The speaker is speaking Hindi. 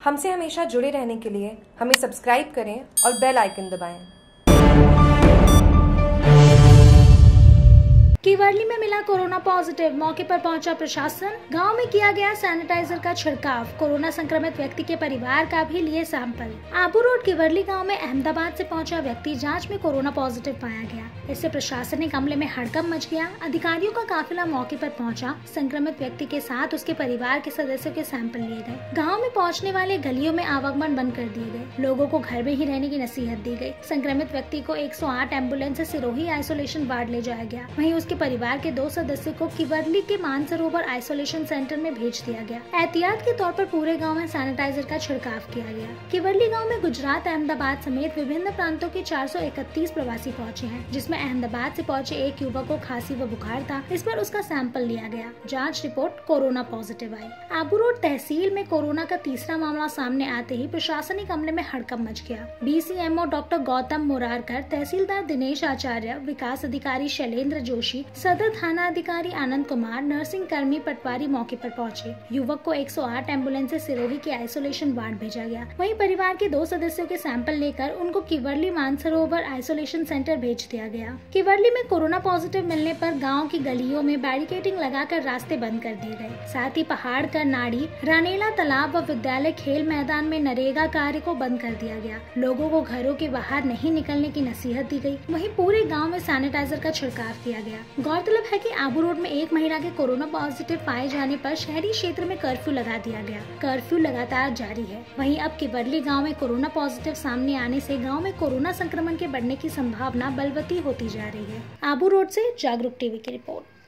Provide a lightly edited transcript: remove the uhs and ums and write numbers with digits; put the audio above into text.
हमसे हमेशा जुड़े रहने के लिए हमें सब्सक्राइब करें और बेल आइकन दबाएं। केवरली में मिला कोरोना पॉजिटिव, मौके पर पहुंचा प्रशासन। गांव में किया गया सैनिटाइजर का छिड़काव। कोरोना संक्रमित व्यक्ति के परिवार का भी लिए सैंपल। आबू रोड केवरली गांव में अहमदाबाद से पहुंचा व्यक्ति जांच में कोरोना पॉजिटिव पाया गया। इससे प्रशासनिक अमले में हड़कंप मच गया। अधिकारियों का काफिला मौके पर पहुंचा। संक्रमित व्यक्ति के साथ उसके परिवार के सदस्यों के सैंपल लिए गए। गाँव में पहुँचने वाले गलियों में आवागमन बंद कर दिए गए। लोगों को घर में ही रहने की नसीहत दी गयी। संक्रमित व्यक्ति को 108 एम्बुलेंस से सिरोही आइसोलेशन वार्ड ले जाया गया। वहीं उसके परिवार के 2 सदस्यों को केवरली के मानसरोवर आइसोलेशन सेंटर में भेज दिया गया। एहतियात के तौर पर पूरे गांव में सैनिटाइजर का छिड़काव किया गया। केवरली गांव में गुजरात, अहमदाबाद समेत विभिन्न प्रांतों के 431 प्रवासी पहुंचे हैं, जिसमें अहमदाबाद से पहुंचे एक युवक को खांसी व बुखार था। इस पर उसका सैंपल लिया गया। जाँच रिपोर्ट कोरोना पॉजिटिव आई। आबू रोड तहसील में कोरोना का तीसरा मामला सामने आते ही प्रशासनिक अमले में हड़कंप मच गया। DCMO डॉक्टर गौतम मुरारकर, तहसीलदार दिनेश आचार्य, विकास अधिकारी शैलेंद्र जोशी, सदर थाना अधिकारी आनंद कुमार, नर्सिंग कर्मी पटवारी मौके पर पहुंचे। युवक को 108 एम्बुलेंस से सिरोही के आइसोलेशन वार्ड भेजा गया। वहीं परिवार के 2 सदस्यों के सैंपल लेकर उनको केवरली मानसरोवर आइसोलेशन सेंटर भेज दिया गया। केवरली में कोरोना पॉजिटिव मिलने पर गाँव की गलियों में बैरिकेडिंग लगाकर रास्ते बंद कर दिए गए। साथ ही पहाड़ का नाड़ी, रानेला तालाब व विद्यालय खेल मैदान में नरेगा कार्य को बंद कर दिया गया। लोगों को घरों के बाहर नहीं निकलने की नसीहत दी गयी। वहीं पूरे गाँव में सैनिटाइजर का छिड़काव किया गया। गौरतलब है कि आबू रोड में एक महिला के कोरोना पॉजिटिव पाए जाने पर शहरी क्षेत्र में कर्फ्यू लगा दिया गया। कर्फ्यू लगातार जारी है। वहीं अब केवरली गांव में कोरोना पॉजिटिव सामने आने से गांव में कोरोना संक्रमण के बढ़ने की संभावना बलवती होती जा रही है। आबू रोड से जागरूक टीवी की रिपोर्ट।